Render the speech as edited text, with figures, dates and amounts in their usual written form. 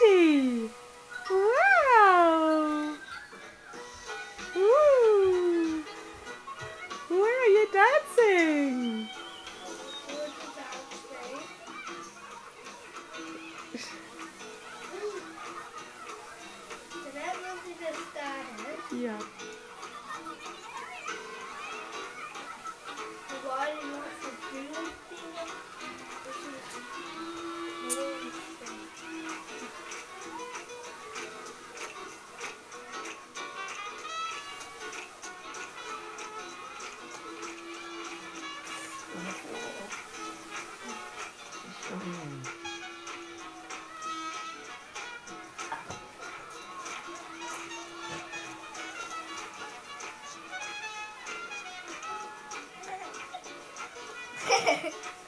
Yoshi! Wow! Ooh! Where are you dancing? So that movie just started. Yeah. Why do you want to do anything? This is really strange.